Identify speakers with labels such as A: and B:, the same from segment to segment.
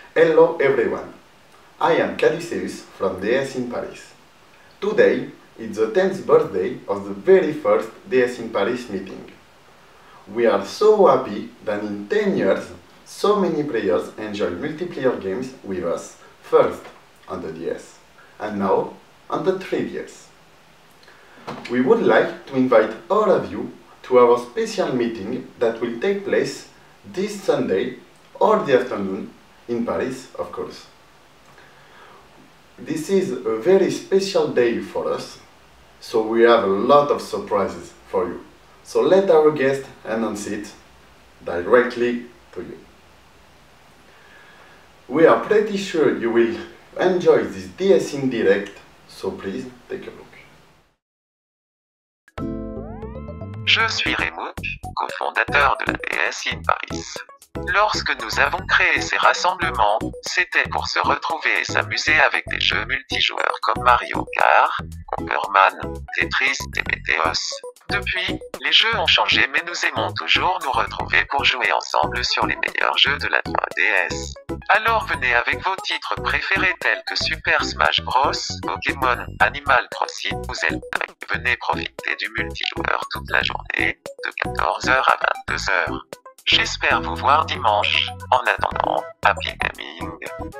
A: Hello everyone, I am Caduceus from DS in Paris. Today is the 10th birthday of the very first DS in Paris meeting. We are so happy that in 10 years so many players enjoyed multiplayer games with us, first on the DS and now on the 3DS. We would like to invite all of you to our special meeting that will take place this Sunday or the afternoon in Paris, of course. This is a very special day for us, so we have a lot of surprises for you. So let our guest announce it directly to you. We are pretty sure you will enjoy this DS in direct, so please take a look.
B: Je suis Remouk, cofondateur de la DS in Paris. Lorsque nous avons créé ces rassemblements, c'était pour se retrouver et s'amuser avec des jeux multijoueurs comme Mario Kart, Bomberman, Tetris et Meteos. Depuis, les jeux ont changé mais nous aimons toujours nous retrouver pour jouer ensemble sur les meilleurs jeux de la 3DS. Alors venez avec vos titres préférés tels que Super Smash Bros, Pokémon, Animal Crossing ou Zelda. Venez profiter du multijoueur toute la journée, de 14h à 22h. J'espère vous voir dimanche. En attendant, happy gaming.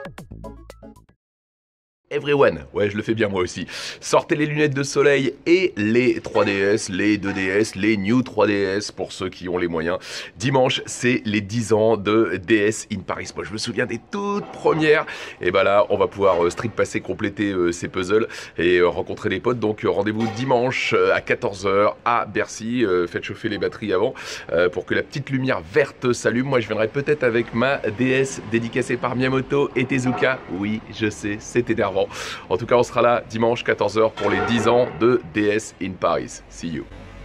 C: Everyone, ouais je le fais bien moi aussi. Sortez les lunettes de soleil et les 3DS, les 2DS, les New 3DS pour ceux qui ont les moyens. Dimanche c'est les 10 ans de DS in Paris. Moi je me souviens des toutes premières. Et bah là on va pouvoir street passer, compléter ces puzzles et rencontrer des potes. Donc rendez-vous dimanche à 14h à Bercy. Faites chauffer les batteries avant pour que la petite lumière verte s'allume. Moi je viendrai peut-être avec ma DS dédicacée par Miyamoto et Tezuka. Oui je sais c'est énervant. En tout cas, on sera là dimanche 14h pour les 10 ans de DS in Paris. See you.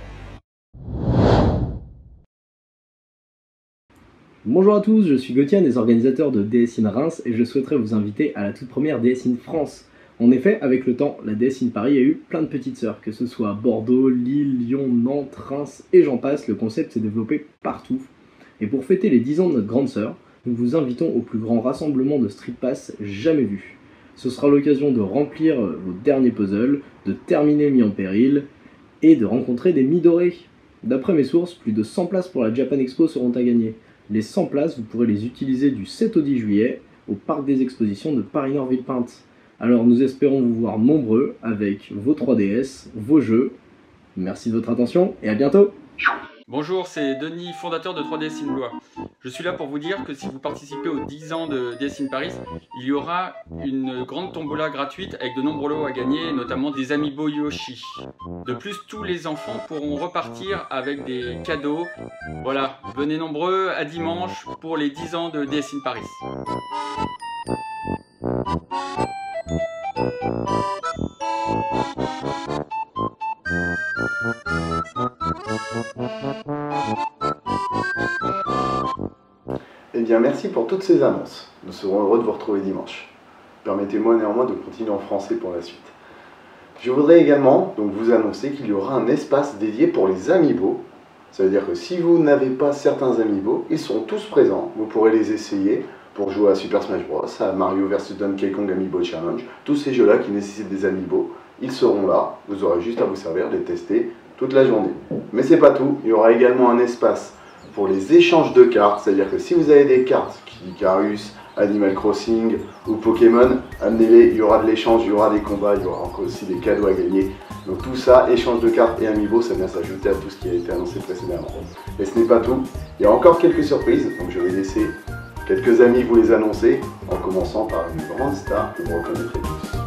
D: Bonjour à tous, je suis Gauthier, un des organisateurs de DS in Reims et je souhaiterais vous inviter à la toute première DS in France. En effet, avec le temps, la DS in Paris a eu plein de petites sœurs, que ce soit Bordeaux, Lille, Lyon, Nantes, Reims et j'en passe, le concept s'est développé partout. Et pour fêter les 10 ans de notre grande sœur, nous vous invitons au plus grand rassemblement de Street Pass jamais vu. Ce sera l'occasion de remplir vos derniers puzzles, de terminer Mis en péril et de rencontrer des Midorés. D'après mes sources, plus de 100 places pour la Japan Expo seront à gagner. Les 100 places, vous pourrez les utiliser du 7 au 10 juillet au parc des expositions de Paris-Nord-Villepinte. Alors nous espérons vous voir nombreux avec vos 3DS, vos jeux. Merci de votre attention et à bientôt.
E: Bonjour, c'est Denis, fondateur de 3DS in Blois. Je suis là pour vous dire que si vous participez aux 10 ans de DS in Paris, il y aura une grande tombola gratuite avec de nombreux lots à gagner, notamment des Amiibo Yoshi. De plus, tous les enfants pourront repartir avec des cadeaux. Voilà, venez nombreux à dimanche pour les 10 ans de DS in Paris.
A: Eh bien merci pour toutes ces annonces. Nous serons heureux de vous retrouver dimanche. Permettez-moi néanmoins de continuer en français pour la suite. Je voudrais également donc vous annoncer qu'il y aura un espace dédié pour les Amiibo. Ça veut dire que si vous n'avez pas certains Amiibo, ils seront tous présents. Vous pourrez les essayer pour jouer à Super Smash Bros, à Mario vs Donkey Kong Amiibo Challenge. Tous ces jeux-là qui nécessitent des Amiibo, ils seront là. Vous aurez juste à vous servir de les tester toute la journée. Mais c'est pas tout, il y aura également un espace pour les échanges de cartes, c'est-à-dire que si vous avez des cartes, Icarus, Animal Crossing ou Pokémon, amenez-les, il y aura de l'échange, il y aura des combats, il y aura encore aussi des cadeaux à gagner. Donc tout ça, échange de cartes et Amiibo, ça vient s'ajouter à tout ce qui a été annoncé précédemment. Et ce n'est pas tout, il y a encore quelques surprises, donc je vais laisser quelques amis vous les annoncer, en commençant par une grande star que vous reconnaîtrez tous.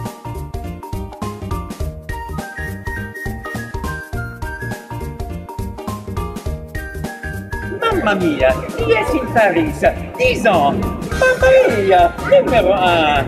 F: Mamma mia, DS in Paris, 10 ans, Paris, numéro 1.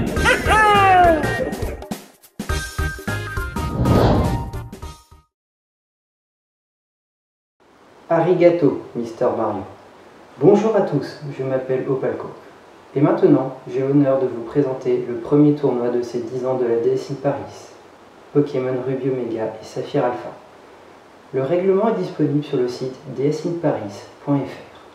G: Arigato, Mister Mario. Bonjour à tous, je m'appelle Opalco. Et maintenant, j'ai l'honneur de vous présenter le premier tournoi de ces 10 ans de la DS in Paris, Pokémon Ruby Omega et Saphir Alpha. Le règlement est disponible sur le site dsinparis.fr.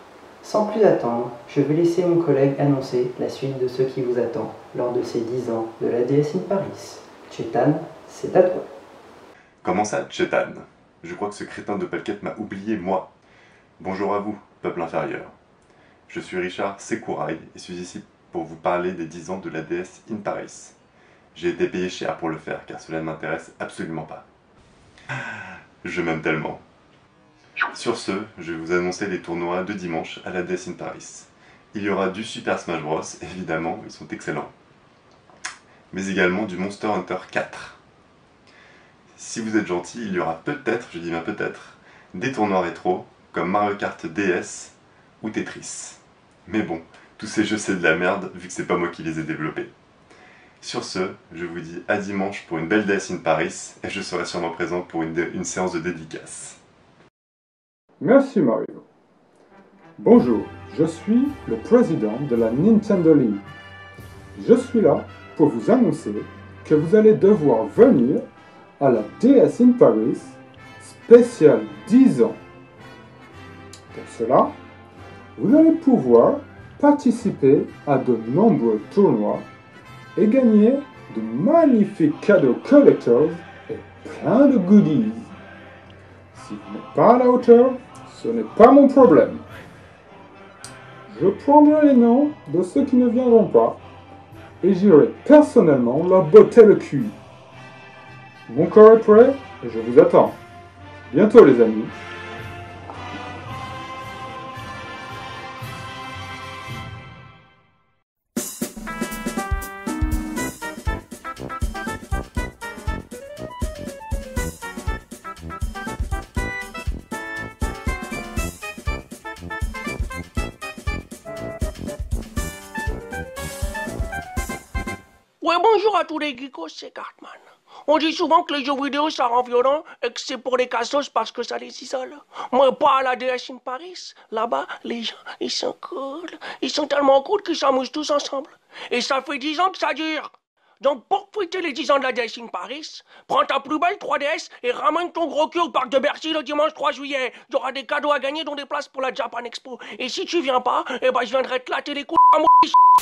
G: Sans plus attendre, je vais laisser mon collègue annoncer la suite de ce qui vous attend lors de ces 10 ans de la DS in Paris. Chetan, c'est à toi.
H: Comment ça, Chetan? Je crois que ce crétin de Palquette m'a oublié, moi. Bonjour à vous, peuple inférieur. Je suis Richard Sekouraï et suis ici pour vous parler des 10 ans de la DS in Paris. J'ai été payé cher pour le faire car cela ne m'intéresse absolument pas. Je m'aime tellement. Sur ce, je vais vous annoncer les tournois de dimanche à la DS in Paris. Il y aura du Super Smash Bros, évidemment, ils sont excellents. Mais également du Monster Hunter 4. Si vous êtes gentil, il y aura peut-être, je dis bien peut-être, des tournois rétro, comme Mario Kart DS ou Tetris. Mais bon, tous ces jeux c'est de la merde, vu que c'est pas moi qui les ai développés. Sur ce, je vous dis à dimanche pour une belle DS in Paris, et je serai sûrement présent pour une séance de dédicace.
I: Merci Mario. Bonjour, je suis le président de la Nintendo League. Je suis là pour vous annoncer que vous allez devoir venir à la DS in Paris spéciale 10 ans. Pour cela, vous allez pouvoir participer à de nombreux tournois et gagner de magnifiques cadeaux collectors et plein de goodies. Si vous n'êtes pas à la hauteur, ce n'est pas mon problème. Je prendrai les noms de ceux qui ne viendront pas et j'irai personnellement leur botter le cul. Mon corps est prêt et je vous attends. Bientôt les amis.
J: Ouais, bonjour à tous les geekos, c'est Cartman. On dit souvent que les jeux vidéo ça rend violent et que c'est pour les cassos parce que ça les isole. Mais pas à la DS in Paris. Là-bas, les gens, ils sont cool. Ils sont tellement cool qu'ils s'amusent tous ensemble. Et ça fait 10 ans que ça dure. Donc pour fêter les 10 ans de la DS in Paris, prends ta plus belle 3DS et ramène ton gros cul au parc de Bercy le dimanche 3 juillet. Il y aura des cadeaux à gagner dont des places pour la Japan Expo. Et si tu viens pas, eh ben je viendrai te latter les couilles à moi.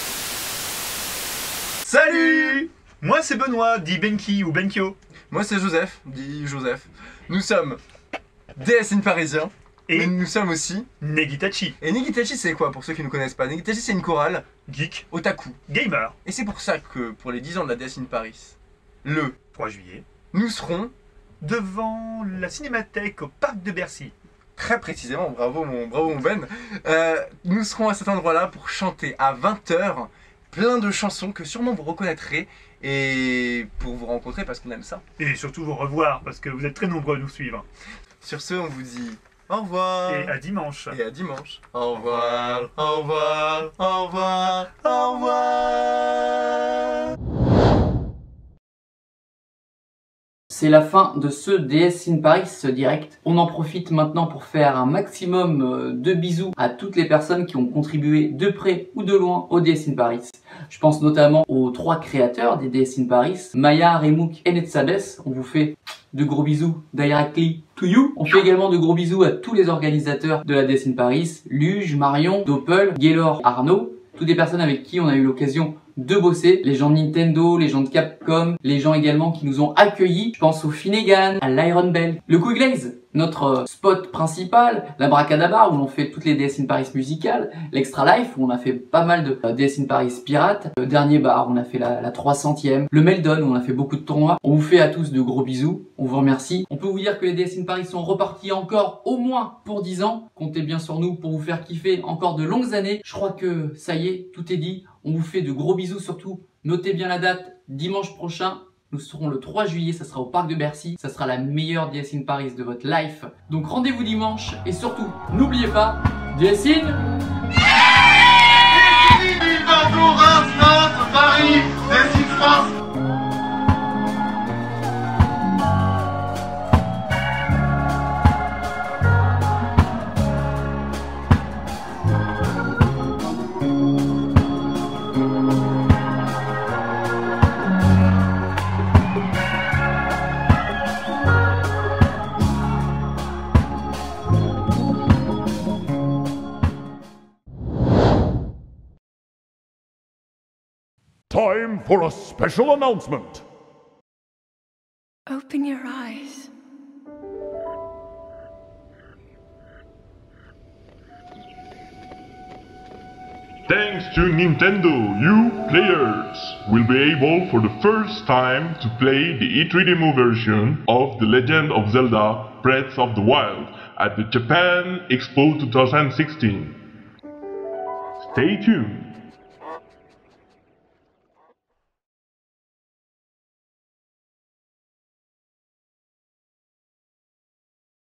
K: Salut! Moi c'est Benoît, dit Benki ou Benkyo.
L: Moi c'est Joseph, dit Joseph. Nous sommes DS in Parisien. Mais nous sommes aussi
K: Negitachi.
L: Et Negitachi c'est quoi pour ceux qui ne connaissent pas? Negitachi c'est une chorale
K: geek,
L: otaku,
K: gamer.
L: Et c'est pour ça que pour les 10 ans de la DS in Paris, le
K: 3 juillet,
L: nous serons
K: devant la cinémathèque au parc de Bercy.
L: Très précisément, bravo mon Ben. Nous serons à cet endroit-là pour chanter à 20 h plein de chansons que sûrement vous reconnaîtrez et pour vous rencontrer parce qu'on aime ça.
K: Et surtout vous revoir parce que vous êtes très nombreux à nous suivre.
L: Sur ce, on vous dit au revoir.
K: Et à dimanche.
L: Et à dimanche. Au revoir, au revoir, au revoir, au revoir.
M: C'est la fin de ce DS in Paris direct. On en profite maintenant pour faire un maximum de bisous à toutes les personnes qui ont contribué de près ou de loin au DS in Paris. Je pense notamment aux 3 créateurs des DS in Paris, Maya, Remouk et Netsabes. On vous fait de gros bisous directly to you. On fait également de gros bisous à tous les organisateurs de la DS in Paris, Luge, Marion, Doppel, Gaylor, Arnaud, toutes des personnes avec qui on a eu l'occasion de bosser, les gens de Nintendo, les gens de Capcom, les gens également qui nous ont accueillis. Je pense au Finnegan, à l'Iron Bell, le Cool Glaze, notre spot principal, la Bracadabar où l'on fait toutes les DS in Paris musicales, l'Extra Life où on a fait pas mal de DS in Paris pirates, le dernier bar où on a fait la 300e, le Meldon où on a fait beaucoup de tournois. On vous fait à tous de gros bisous, on vous remercie. On peut vous dire que les DS in Paris sont repartis encore au moins pour 10 ans. Comptez bien sur nous pour vous faire kiffer encore de longues années. Je crois que ça y est, tout est dit. On vous fait de gros bisous surtout. Notez bien la date, dimanche prochain. Nous serons le 3 juillet, ça sera au parc de Bercy. Ça sera la meilleure DS in Paris de votre life. Donc rendez-vous dimanche et surtout, n'oubliez pas, DS in
N: Paris, DS in France.
O: time for a special announcement.
P: Open your eyes.
Q: Thanks to Nintendo, you players will be able for the first time to play the E3 demo version of The Legend of Zelda Breath of the Wild at the Japan Expo 2016. Stay tuned!